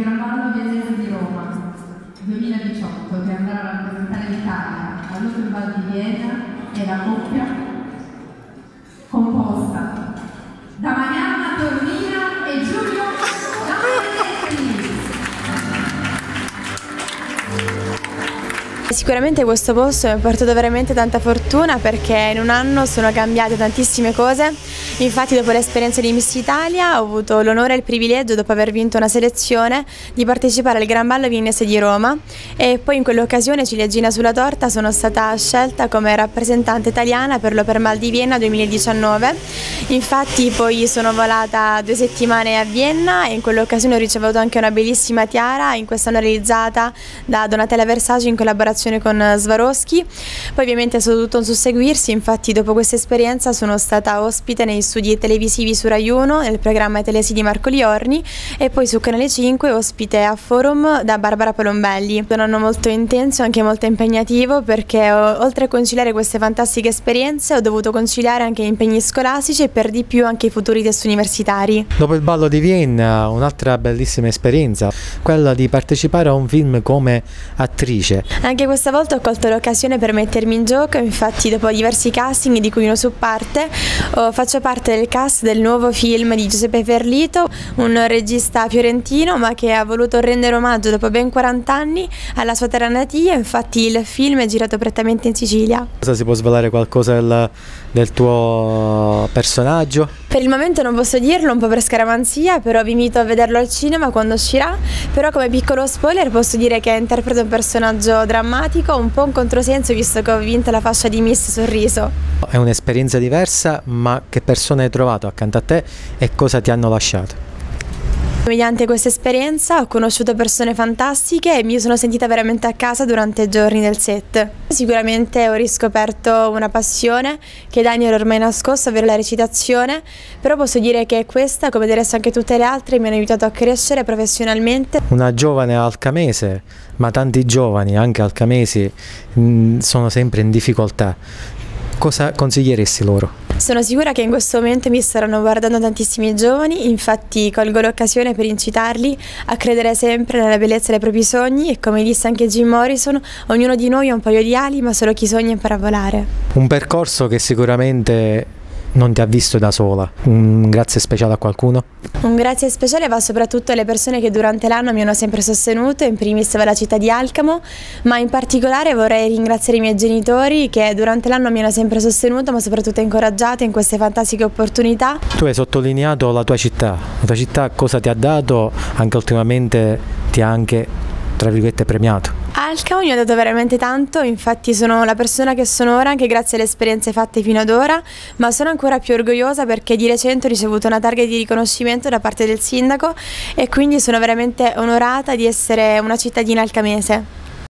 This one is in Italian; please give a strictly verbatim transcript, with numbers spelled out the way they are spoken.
Gran Ballo Viennese di Roma duemiladiciotto, che andrà a rappresentare l'Italia all'Opernball di Vienna, è la coppia composta da Marianna Tornina e Giulio Giannetti. Sicuramente questo posto mi ha portato veramente tanta fortuna, perché in un anno sono cambiate tantissime cose. Infatti, dopo l'esperienza di Miss Italia ho avuto l'onore e il privilegio, dopo aver vinto una selezione, di partecipare al Gran Ballo Viennese di Roma, e poi in quell'occasione, ciliegina sulla torta, sono stata scelta come rappresentante italiana per l'Opernball di Vienna duemiladiciannove. Infatti poi sono volata due settimane a Vienna e in quell'occasione ho ricevuto anche una bellissima tiara, in quest'anno realizzata da Donatella Versace in collaborazione con Swarovski. Poi ovviamente è stato tutto un susseguirsi. Infatti, dopo questa esperienza sono stata ospite nei studi televisivi su Rai uno nel programma Telesi di Marco Liorni, e poi su Canale cinque ospite a Forum da Barbara Palombelli. Un anno molto intenso e anche molto impegnativo, perché oltre a conciliare queste fantastiche esperienze ho dovuto conciliare anche impegni scolastici e per di più anche i futuri test universitari. Dopo il ballo di Vienna, un'altra bellissima esperienza, quella di partecipare a un film come attrice. Anche questa volta ho colto l'occasione per mettermi in gioco. Infatti, dopo diversi casting di cui uno su parte, oh, faccio parte del cast del nuovo film di Giuseppe Ferlito, un regista fiorentino ma che ha voluto rendere omaggio dopo ben quaranta anni alla sua terra natia. Infatti il film è girato prettamente in Sicilia. Cosa si può svelare qualcosa del, del tuo personaggio? Per il momento non posso dirlo, un po' per scaramanzia, però vi invito a vederlo al cinema quando uscirà. Però come piccolo spoiler posso dire che interpreto un personaggio drammatico, un po' un controsenso, visto che ho vinto la fascia di Miss Sorriso. È un'esperienza diversa, ma che persone hai trovato accanto a te e cosa ti hanno lasciato? Mediante questa esperienza ho conosciuto persone fantastiche e mi sono sentita veramente a casa durante i giorni del set. Sicuramente ho riscoperto una passione che da anni ero ormai nascosta, ovvero la recitazione, però posso dire che questa, come del resto anche tutte le altre, mi hanno aiutato a crescere professionalmente. Una giovane alcamese, ma tanti giovani, anche alcamesi, mh, sono sempre in difficoltà. Cosa consiglieresti loro? Sono sicura che in questo momento mi staranno guardando tantissimi giovani, infatti colgo l'occasione per incitarli a credere sempre nella bellezza dei propri sogni e, come disse anche Jim Morrison, ognuno di noi ha un paio di ali, ma solo chi sogna impara a volare. Un percorso che sicuramente non ti ha visto da sola. Un grazie speciale a qualcuno? Un grazie speciale va soprattutto alle persone che durante l'anno mi hanno sempre sostenuto, in primis la città di Alcamo, ma in particolare vorrei ringraziare i miei genitori che durante l'anno mi hanno sempre sostenuto, ma soprattutto incoraggiato in queste fantastiche opportunità. Tu hai sottolineato la tua città, la tua città cosa ti ha dato, anche ultimamente ti ha anche, tra virgolette, premiato. Alcamo mi ha dato veramente tanto, infatti sono la persona che sono ora anche grazie alle esperienze fatte fino ad ora, ma sono ancora più orgogliosa perché di recente ho ricevuto una targa di riconoscimento da parte del sindaco e quindi sono veramente onorata di essere una cittadina alcamese.